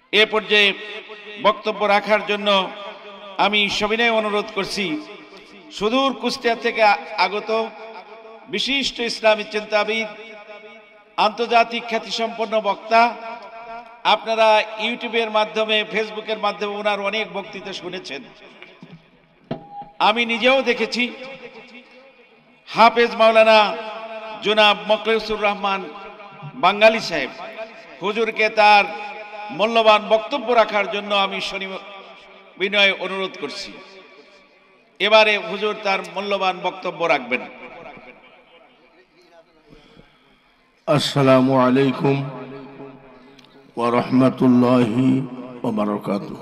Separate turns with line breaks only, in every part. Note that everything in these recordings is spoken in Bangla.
এ পর্যায়ে বক্তব্য রাখার জন্য আমি সবিনয় অনুরোধ করছি সুদূর কুষ্টিয়া থেকে আগত বিশিষ্ট ইসলামী চিন্তাবিদ, আন্তর্জাতিক খ্যাতিসম্পন্ন বক্তা। আপনারা ইউটিউবের মাধ্যমে, ফেসবুকের মাধ্যমে ওনার অনেক বক্তৃতা শুনেছেন, আমি নিজেও দেখেছি। হাফেজ মাওলানা জনাব মকলেসুর রহমান বাঙ্গালী সাহেব হুজুরকে তার মূল্যবান বক্তব্য রাখার জন্য আমি বিনয় অনুরোধ করছি। এবারে হুজুর তার মূল্যবান বক্তব্য রাখবেন।
আসসালামু আলাইকুম ওয়া রাহমাতুল্লাহি ওয়া বারাকাতুহু।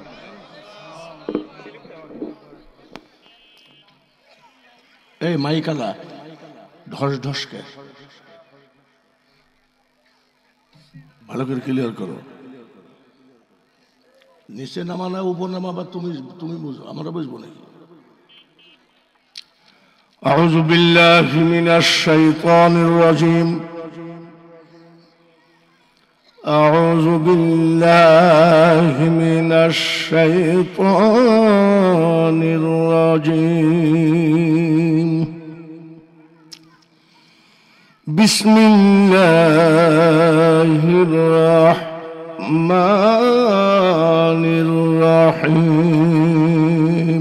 এই মাইকালা ঢস ঢসকে ভালো করে ক্লিয়ার করো। নিচে নামানা উপর নামাবা, তুমি বুঝো, আমরা বুঝবো নাকি? আউযু বিল্লাহি মিনাশ শাইতানির রাজীম। আউযু বিল্লাহি মিনাশ শাইতানির রাজীম। বিসমিল্লাহির রাহমানির রাহিম।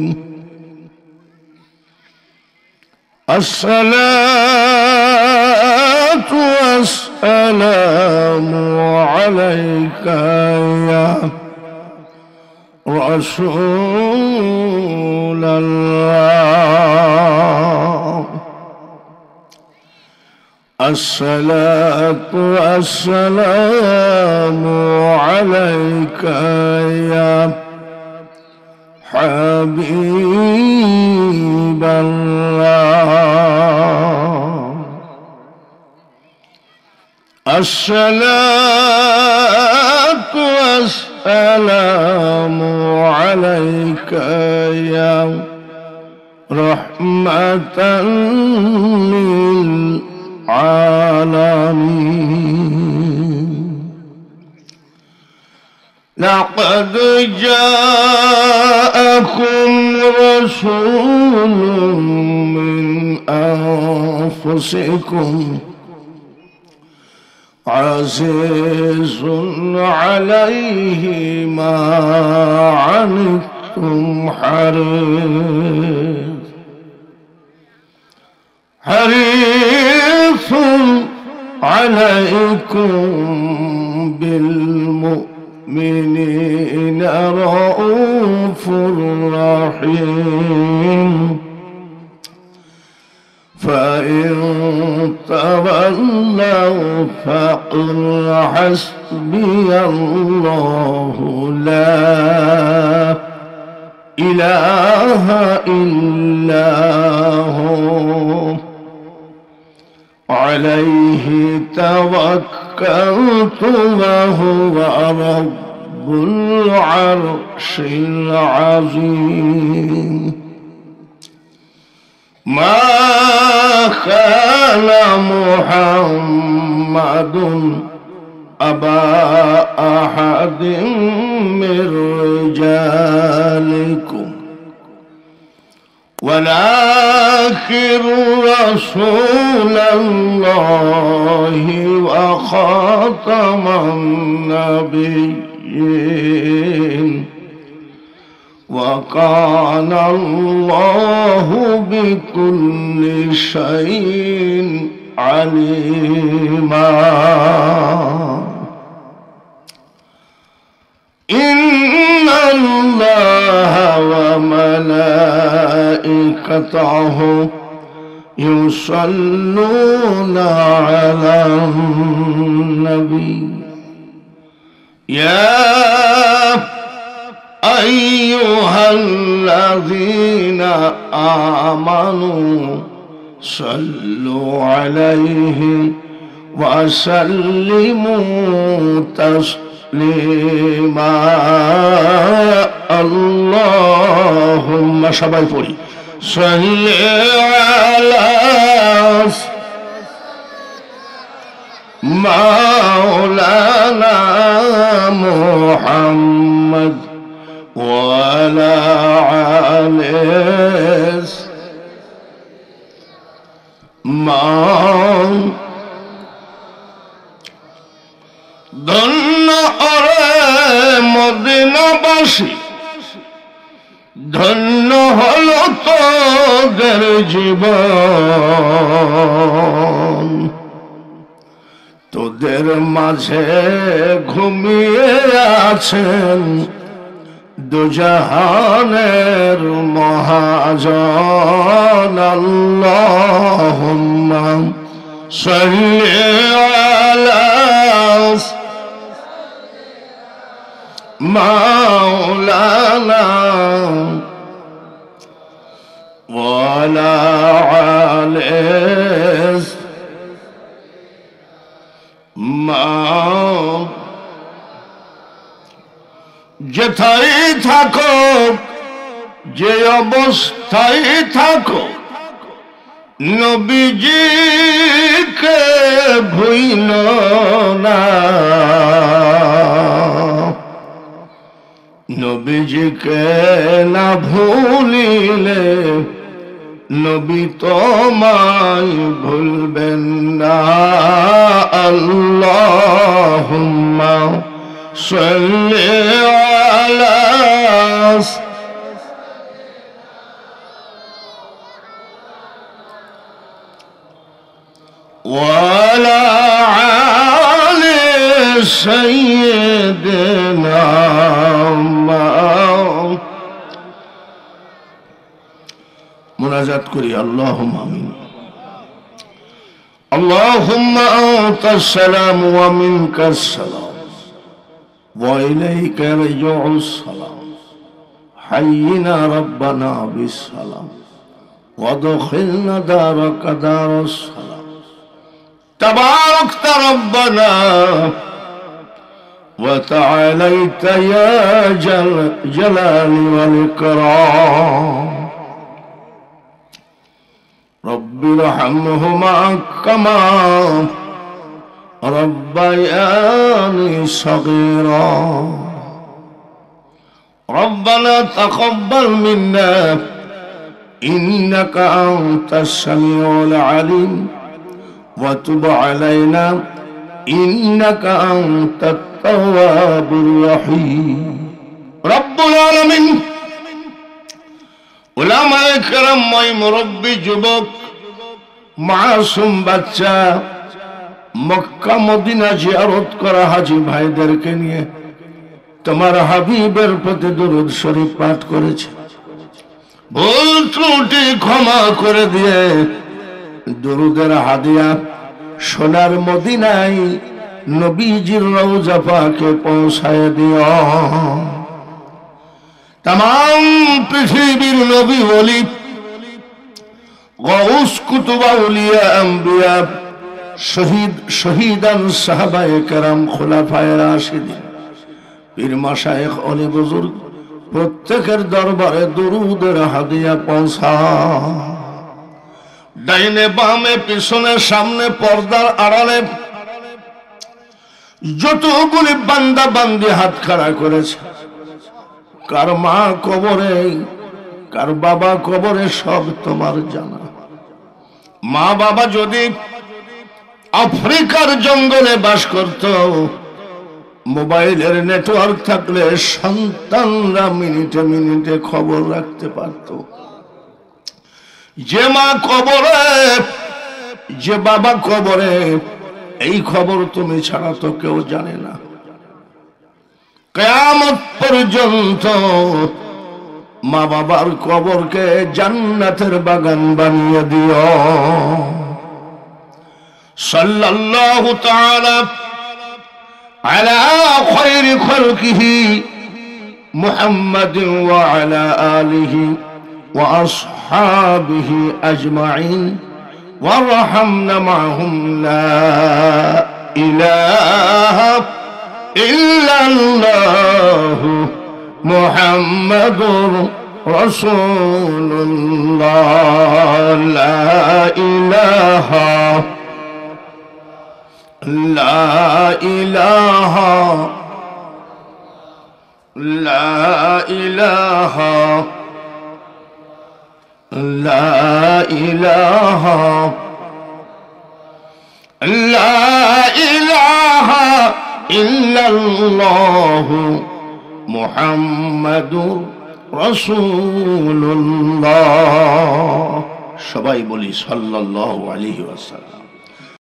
আসসালাতু ওয়াসসালামু আলাইকা ইয়া রাসূলাল্লাহ। আসসালাতু ওয়াসসালামু আলাইকা ইয়া হাবিবাল্লাহ। আসসালাতু ওয়াসসালামু আলাইকা ইয়া রাহমাতাল লিল আলামিন। লাকাদ জাআকুম রাসূলুম মিন আনফুসিকুম আজিজুন আলাইহি মা আনিতুম হারিসুন আলাইকুম বিল মুমিনিনা রাউফুর রাহিম। فإن تولوا فقل حسبي الله لا إله إلا هو عليه توكلت وهو رب العرش العظيم. ما كان محمد أبا أحد من رجالكم ولكن رسول الله وخاتم النبيين وكان الله بكل شيء عليما. إن الله وملائكته يصلون على النبي يا أيها الذين آمنوا صلوا عليه وسلموا تسليما. اللهم সবাই পড়ি صل على مولانا محمد وعلى آله ধন্য ওরে মদিনাবাসী, ধন্য হলো তোদের জীবন। তোদের মাঝে ঘুমিয়ে আছেন দুজাহানের মহাজন। আল্লাহুম্মা সাল্লি আলা মাওলানা ওয়ালা আলিহি যেথায় থাকো, যে অবস্থায় থাকো, নবীজিকে ভুইল না। নবীজিকে না ভুলিলে নবী তোমায় ভুলবেন না। আল্লাহুম্মা সাল্লি আলা ওয়ালা আলি সাইয়্যিদিনা মুনাজাত করি। আল্লাহুম্মা আমিন। আল্লাহুম্মা আনতাস সালাম ওয়া মিনকাস সালাম ওয়া ইলাইকা ইয়ারজিউস সালাম। হাইয়িনা রাব্বানা বিস সালাম ওয়া আদখিলনা দারাকা দারাস সালাম। তাবারাকতা রাব্বানা ওয়া তাআলাইতা ইয়া জালালি ওয়াল ইকরাম। رب ارحمهما كما ربياني صغيرا ربنا تقبل منا إنك أنت السميع العليم وتب علينا إنك أنت التواب الرحيم رب العالمين উলামায়ে কেরাম মুরব্বী যুবক মাসুম বাচ্চা মক্কা মদিনা জিয়ারত করা হাজী ভাইদেরকে নিয়ে তোমার হাবিবের প্রতি দুরূদ শরীফ পাঠ করেছে। ভুল ত্রুটি ক্ষমা করে দিয়ে দুরূদের হাদিয়া সোনার মদিনায় নবীজির রওজা পাকে পৌঁছায় দিও। तमाम पृथ्वीर नबी वली गौस कुतुब औलिया अंबिया शहीद शहीदान साहबाए करम खुलाफाए राशिदीन पीर माशाइख ओली बुजुर्ग प्रत्येकेर दरबारे दुरूदेर हादिया पौंछा। डाइने बामे पिछने सामने पर्दार आड़ाले যতগুলি বান্দা বান্দি হাত খাড়া করেছে, কার মা কবরে কার বাবা কবরে সব তোমার জানা। মা বাবা যদি আফ্রিকার জঙ্গলে বাস করত, মোবাইলের নেটওয়ার্ক থাকলে সন্তানরা মিনিটে মিনিটে খবর রাখতে পারত। যে মা কবরে যে বাবা কবরে এই খবর তুমি ছাড়া তো কেউ জানে না। কিয়ামত পর্যন্ত মা বাবার কবরকে জান্নাতের বাগান বানিয়ে দিও। সাল্লাল্লাহু তাআলা আলা খায়রি খালকিহি মুহাম্মাদিন ওয়া আলা আলিহি ওয়া আসহাবিহি আজমাইন ওয়ারহামনা মাহুম লা ইলাহা ইল্লাল্লাহু মুহাম্মাদুর রাসূলুল্লাহ লা ইলাহা লা ইলাহা লা ইলাহা লা ইলাহা লা ইলাহা ইল্লাল্লাহু মুহাম্মাদুর রাসূলুল্লাহ। সবাই বলি সাল্লাল্লাহু আলাইহি ওয়াসাল্লাম।